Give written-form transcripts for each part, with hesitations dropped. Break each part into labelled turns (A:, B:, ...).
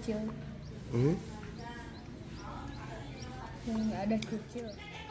A: kecil. Yang ada kecil.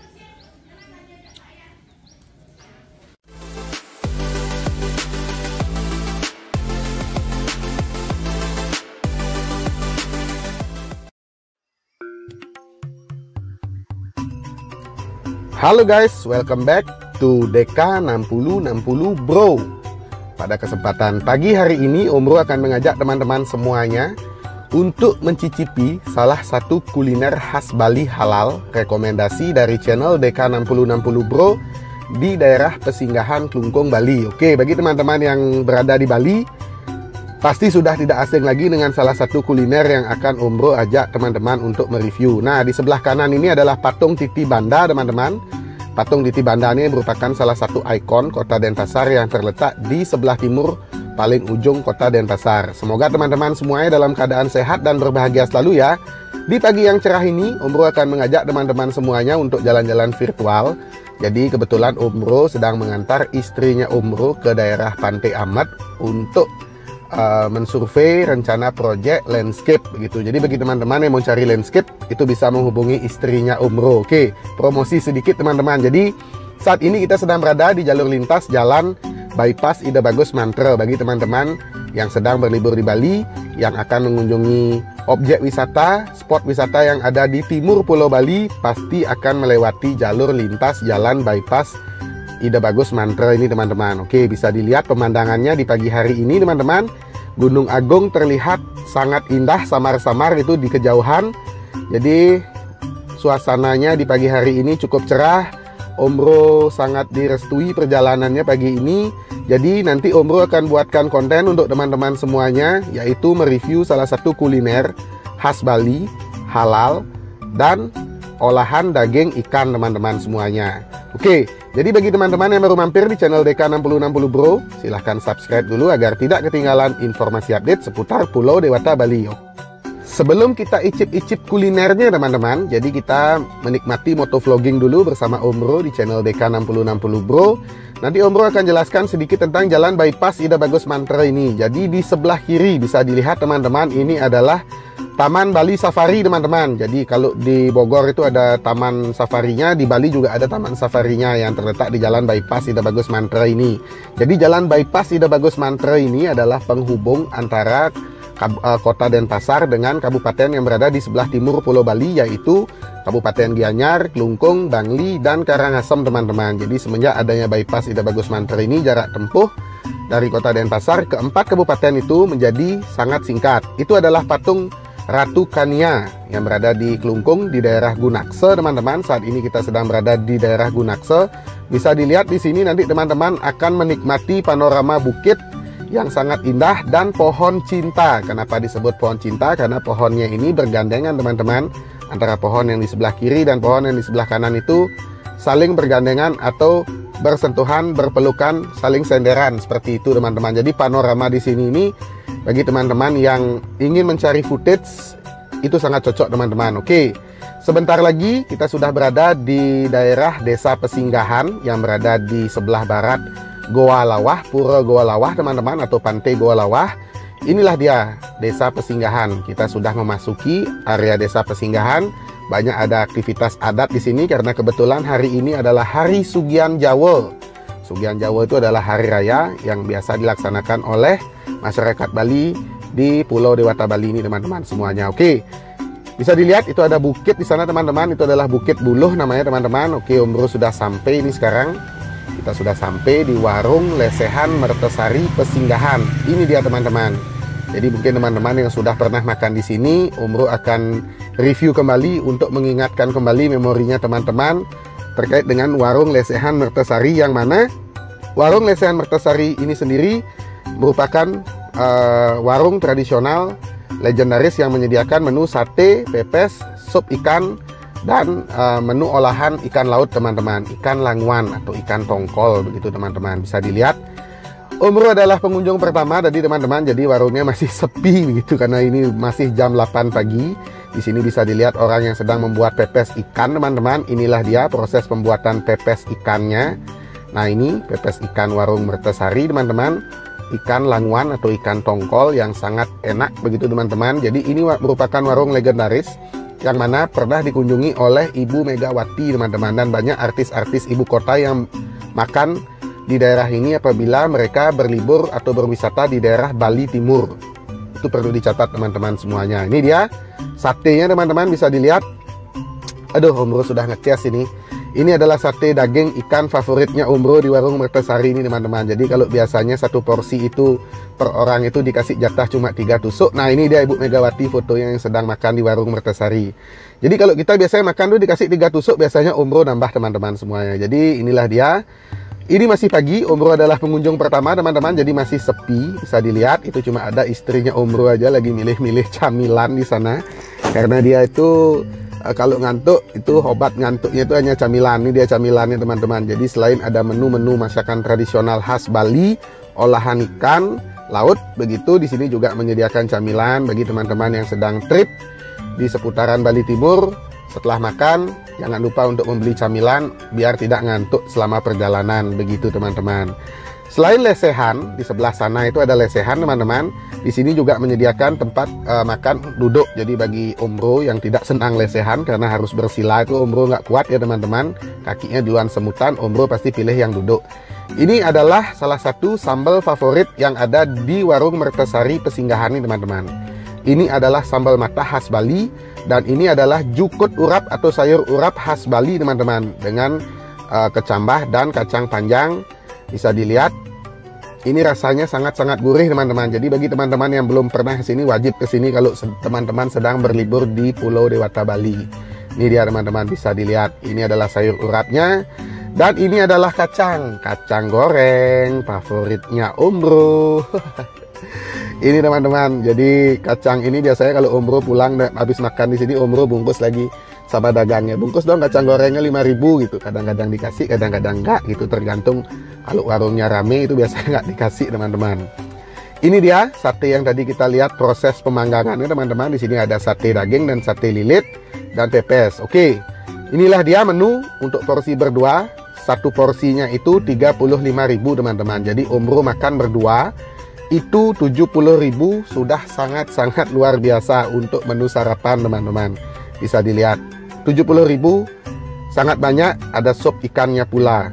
B: Halo guys, welcome back to Deka 6060 Bro. Pada kesempatan pagi hari ini, Om Bro akan mengajak teman-teman semuanya untuk mencicipi salah satu kuliner khas Bali halal rekomendasi dari channel Deka 6060 Bro di daerah Pesinggahan Klungkung, Bali. Oke, bagi teman-teman yang berada di Bali, pasti sudah tidak asing lagi dengan salah satu kuliner yang akan Om Bro ajak teman-teman untuk mereview. Nah, di sebelah kanan ini adalah patung Titi Banda, teman-teman. Patung Titi Banda ini merupakan salah satu ikon kota Denpasar yang terletak di sebelah timur paling ujung kota Denpasar. Semoga teman-teman semuanya dalam keadaan sehat dan berbahagia selalu ya. Di pagi yang cerah ini, Om Bro akan mengajak teman-teman semuanya untuk jalan-jalan virtual. Jadi kebetulan Om Bro sedang mengantar istrinya Om Bro ke daerah Pantai Amat untuk mensurvei rencana proyek landscape begitu. Jadi bagi teman-teman yang mau cari landscape itu bisa menghubungi istrinya Om Bro. Oke, promosi sedikit teman-teman. Jadi saat ini kita sedang berada di jalur lintas jalan bypass Ida Bagus Mantre. Bagi teman-teman yang sedang berlibur di Bali, yang akan mengunjungi objek wisata, spot wisata yang ada di timur Pulau Bali, pasti akan melewati jalur lintas jalan bypass Ida Bagus Mantre ini teman-teman. Oke, bisa dilihat pemandangannya di pagi hari ini teman-teman. Gunung Agung terlihat sangat indah samar-samar itu di kejauhan. Jadi suasananya di pagi hari ini cukup cerah. Om Bro sangat direstui perjalanannya pagi ini. Jadi nanti Om Bro akan buatkan konten untuk teman-teman semuanya, yaitu mereview salah satu kuliner khas Bali halal dan olahan daging ikan teman-teman semuanya. Oke, jadi bagi teman-teman yang baru mampir di channel Deka 6060 Bro, silahkan subscribe dulu agar tidak ketinggalan informasi update seputar Pulau Dewata Bali. Sebelum kita icip-icip kulinernya teman-teman, jadi kita menikmati motovlogging dulu bersama Om Bro di channel Deka 6060 Bro. Nanti Om Bro akan jelaskan sedikit tentang jalan bypass Ida Bagus Mantre ini. Jadi di sebelah kiri bisa dilihat teman-teman, ini adalah Taman Bali Safari teman-teman. Jadi kalau di Bogor itu ada taman safarinya, di Bali juga ada taman safarinya yang terletak di jalan bypass Ida Bagus Mantre ini. Jadi jalan bypass Ida Bagus Mantre ini adalah penghubung antara kota Denpasar dengan kabupaten yang berada di sebelah timur Pulau Bali, yaitu Kabupaten Gianyar, Klungkung, Bangli, dan Karangasem teman-teman. Jadi semenjak adanya bypass Ida Bagus Mantre ini, jarak tempuh dari kota Denpasar ke 4 kabupaten itu menjadi sangat singkat. Itu adalah patung Ratu Kania yang berada di Klungkung di daerah Gunakse teman-teman. Saat ini kita sedang berada di daerah Gunakse. Bisa dilihat di sini nanti teman-teman akan menikmati panorama bukit yang sangat indah dan pohon cinta. Kenapa disebut pohon cinta? Karena pohonnya ini bergandengan teman-teman, antara pohon yang di sebelah kiri dan pohon yang di sebelah kanan itu saling bergandengan atau bersentuhan, berpelukan, saling senderan seperti itu teman-teman. Jadi panorama di sini ini bagi teman-teman yang ingin mencari footage itu sangat cocok teman-teman. Oke, sebentar lagi kita sudah berada di daerah Desa Pesinggahan yang berada di sebelah barat Goa Lawah, Pura Goa Lawah teman-teman, atau Pantai Goa Lawah. Inilah dia Desa Pesinggahan. Kita sudah memasuki area Desa Pesinggahan. Banyak ada aktivitas adat di sini karena kebetulan hari ini adalah Hari Sugian Jawa. Sugian Jawa itu adalah hari raya yang biasa dilaksanakan oleh masyarakat Bali di Pulau Dewata Bali ini teman-teman semuanya. Oke, bisa dilihat itu ada bukit di sana teman-teman. Itu adalah Bukit Buluh namanya teman-teman. Oke, Om Bro sudah sampai ini sekarang. Kita sudah sampai di warung lesehan Mertesari Pesinggahan. Ini dia teman-teman. Jadi mungkin teman-teman yang sudah pernah makan di sini, Om Bro akan review kembali untuk mengingatkan kembali memorinya teman-teman terkait dengan warung lesehan Mertesari, yang mana warung lesehan Mertesari ini sendiri merupakan warung tradisional legendaris yang menyediakan menu sate, pepes, sup ikan, dan menu olahan ikan laut teman-teman, ikan langwan atau ikan tongkol begitu teman-teman. Bisa dilihat Om Bro adalah pengunjung pertama tadi teman-teman. Jadi warungnya masih sepi begitu karena ini masih jam 8 pagi. Di sini bisa dilihat orang yang sedang membuat pepes ikan teman-teman. Inilah dia proses pembuatan pepes ikannya. Nah, ini pepes ikan warung Mertesari teman-teman. ikan langwan atau ikan tongkol yang sangat enak begitu teman-teman. Jadi ini merupakan warung legendaris yang mana pernah dikunjungi oleh Ibu Megawati teman-teman, dan banyak artis-artis ibu kota yang makan di daerah ini apabila mereka berlibur atau berwisata di daerah Bali Timur. Itu perlu dicatat teman-teman semuanya. Ini dia satenya teman-teman, bisa dilihat. Aduh, Om Bro sudah ngecas ini. Ini adalah sate daging ikan favoritnya Om Bro di warung Mertasari ini teman-teman. Jadi kalau biasanya satu porsi itu per orang itu dikasih jatah cuma 3 tusuk. Nah ini dia Ibu Megawati fotonya yang sedang makan di warung Mertasari. Jadi kalau kita biasanya makan tuh dikasih 3 tusuk, biasanya Om Bro nambah teman-teman semuanya. Jadi inilah dia. Ini masih pagi, Om Bro adalah pengunjung pertama teman-teman, jadi masih sepi. Bisa dilihat itu cuma ada istrinya Om Bro aja lagi milih-milih camilan di sana. Karena dia itu kalau ngantuk itu obat ngantuknya itu hanya camilan. Ini dia camilannya teman-teman. Jadi selain ada menu-menu masakan tradisional khas Bali, olahan ikan laut begitu, di sini juga menyediakan camilan bagi teman-teman yang sedang trip di seputaran Bali Timur. Setelah makan jangan lupa untuk membeli camilan biar tidak ngantuk selama perjalanan begitu teman-teman. Selain lesehan, di sebelah sana itu ada lesehan teman-teman. Di sini juga menyediakan tempat makan duduk. Jadi bagi Om Bro yang tidak senang lesehan karena harus bersila itu Om Bro nggak kuat ya teman-teman, kakinya duluan semutan, Om Bro pasti pilih yang duduk. Ini adalah salah satu sambal favorit yang ada di warung Mertasari Pesinggahan ini teman-teman. Ini adalah sambal mata khas Bali, dan ini adalah jukut urap atau sayur urap khas Bali teman-teman, dengan kecambah dan kacang panjang. Bisa dilihat ini rasanya sangat-sangat gurih teman-teman. Jadi bagi teman-teman yang belum pernah kesini, wajib kesini kalau teman-teman sedang berlibur di Pulau Dewata Bali. Ini dia teman-teman, bisa dilihat ini adalah sayur urapnya, dan ini adalah kacang goreng favoritnya Om Bro. Ini teman-teman, jadi kacang ini biasanya kalau Om Bro pulang habis makan di sini, Om Bro bungkus lagi sama dagangnya. Bungkus dong kacang gorengnya 5.000 gitu. Kadang-kadang dikasih, kadang-kadang enggak gitu, tergantung. Kalau warungnya rame itu biasanya nggak dikasih teman-teman. Ini dia sate yang tadi kita lihat proses pemanggangannya teman-teman. Di sini ada sate daging dan sate lilit dan pepes. Oke, inilah dia menu untuk porsi berdua. Satu porsinya itu 35.000 teman-teman. Jadi Om Bro makan berdua itu 70.000, sudah sangat-sangat luar biasa untuk menu sarapan teman-teman. Bisa dilihat 70.000 sangat banyak. Ada sup ikannya pula.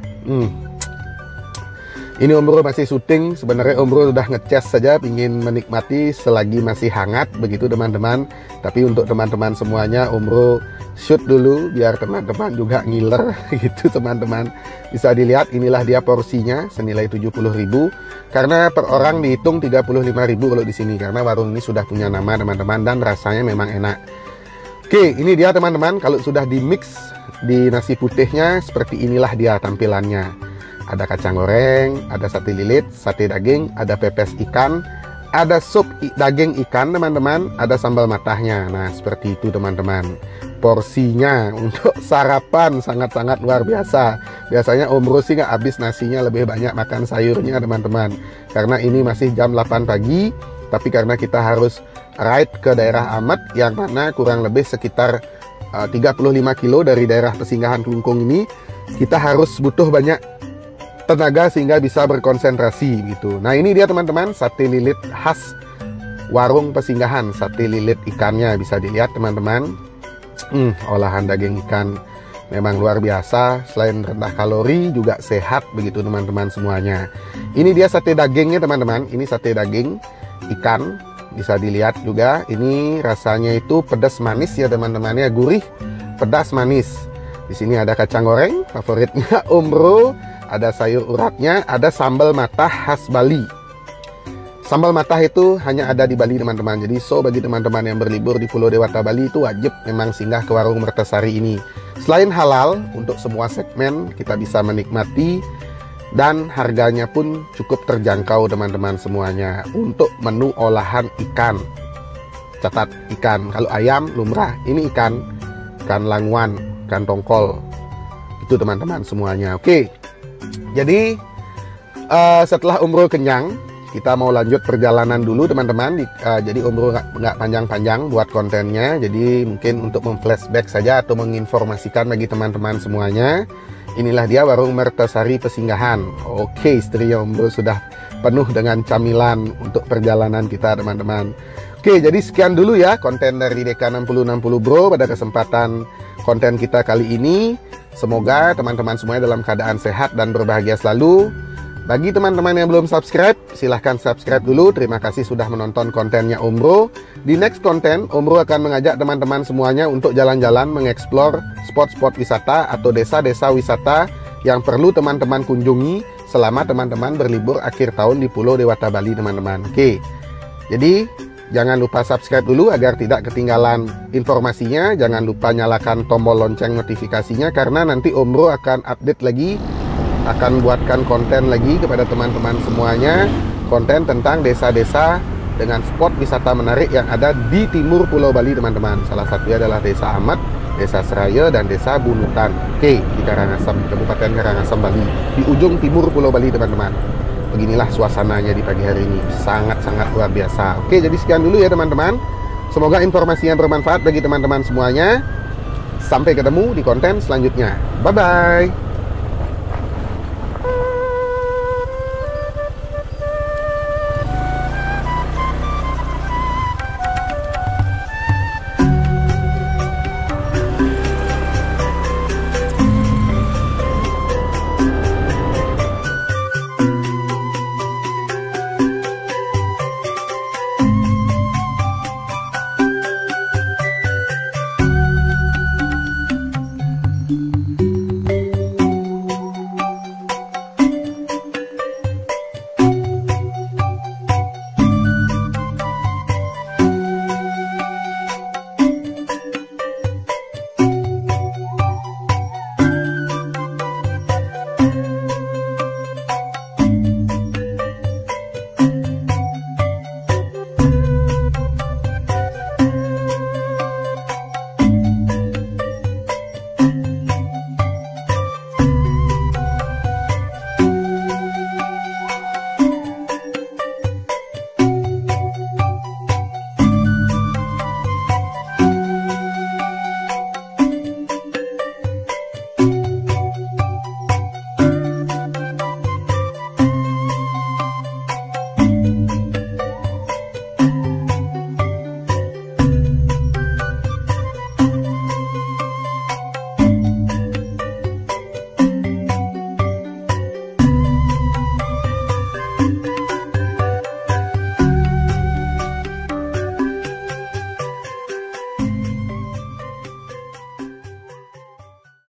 B: Ini Om Bro masih syuting. Sebenarnya Om Bro sudah ngecas saja, ingin menikmati selagi masih hangat begitu teman-teman. Tapi untuk teman-teman semuanya Om Bro shoot dulu biar teman-teman juga ngiler gitu teman-teman. Bisa dilihat inilah dia porsinya senilai 70.000, karena per orang dihitung 35.000 kalau di sini, karena warung ini sudah punya nama teman-teman dan rasanya memang enak. Oke, ini dia teman-teman, kalau sudah di mix di nasi putihnya seperti inilah dia tampilannya. Ada kacang goreng, ada sate lilit, sate daging, ada pepes ikan, ada sup daging ikan teman-teman, ada sambal matahnya. Nah seperti itu teman-teman. Porsinya untuk sarapan sangat-sangat luar biasa. Biasanya Om Bro sih nggak habis nasinya, lebih banyak makan sayurnya teman-teman. Karena ini masih jam 8 pagi, tapi karena kita harus ride ke daerah Amet yang mana kurang lebih sekitar 35 kilo dari daerah Pesinggahan Kelungkung ini, kita harus butuh banyak tenaga sehingga bisa berkonsentrasi gitu. Nah ini dia teman-teman, sate lilit khas warung Pesinggahan. Sate lilit ikannya bisa dilihat teman-teman. Olahan daging ikan memang luar biasa. Selain rendah kalori juga sehat begitu teman-teman semuanya. Ini dia sate dagingnya teman-teman. Ini sate daging ikan, bisa dilihat juga. Ini rasanya itu pedas manis ya teman-teman ya, gurih pedas manis. Di sini ada kacang goreng favoritnya Om Bro, ada sayur urapnya, ada sambal matah khas Bali. Sambal matah itu hanya ada di Bali teman-teman. Jadi bagi teman-teman yang berlibur di Pulau Dewata Bali itu wajib memang singgah ke warung Mertasari ini. Selain halal, untuk semua segmen kita bisa menikmati, dan harganya pun cukup terjangkau teman-teman semuanya. Untuk menu olahan ikan, catat ikan. Kalau ayam lumrah, ini ikan langwan, ikan tongkol. Itu teman-teman semuanya. Oke, jadi setelah Om Bro kenyang, kita mau lanjut perjalanan dulu teman-teman. Jadi Om Bro nggak panjang-panjang buat kontennya. Jadi mungkin untuk memflashback saja atau menginformasikan bagi teman-teman semuanya. Inilah dia warung Mertasari Pesinggahan. Oke, istrinya Om Bro sudah penuh dengan camilan untuk perjalanan kita teman-teman. Oke, jadi sekian dulu ya konten dari DK6060 Bro pada kesempatan konten kita kali ini. Semoga teman-teman semuanya dalam keadaan sehat dan berbahagia selalu. Bagi teman-teman yang belum subscribe, silahkan subscribe dulu. Terima kasih sudah menonton kontennya Om Bro. Di next konten, Om Bro akan mengajak teman-teman semuanya untuk jalan-jalan mengeksplor spot-spot wisata atau desa-desa wisata yang perlu teman-teman kunjungi selama teman-teman berlibur akhir tahun di Pulau Dewata Bali teman-teman. Oke, jadi jangan lupa subscribe dulu agar tidak ketinggalan informasinya. Jangan lupa nyalakan tombol lonceng notifikasinya karena nanti Om Bro akan update lagi, akan buatkan konten lagi kepada teman-teman semuanya, konten tentang desa-desa dengan spot wisata menarik yang ada di timur Pulau Bali teman-teman. Salah satunya adalah Desa Amat, Desa Seraya, dan Desa Bunutan. Oke, di Karangasem, Kabupaten Karangasem, Bali, di ujung timur Pulau Bali teman-teman. Beginilah suasananya di pagi hari ini, sangat-sangat luar biasa. Oke, jadi sekian dulu ya teman-teman. Semoga informasinya bermanfaat bagi teman-teman semuanya. Sampai ketemu di konten selanjutnya. Bye-bye.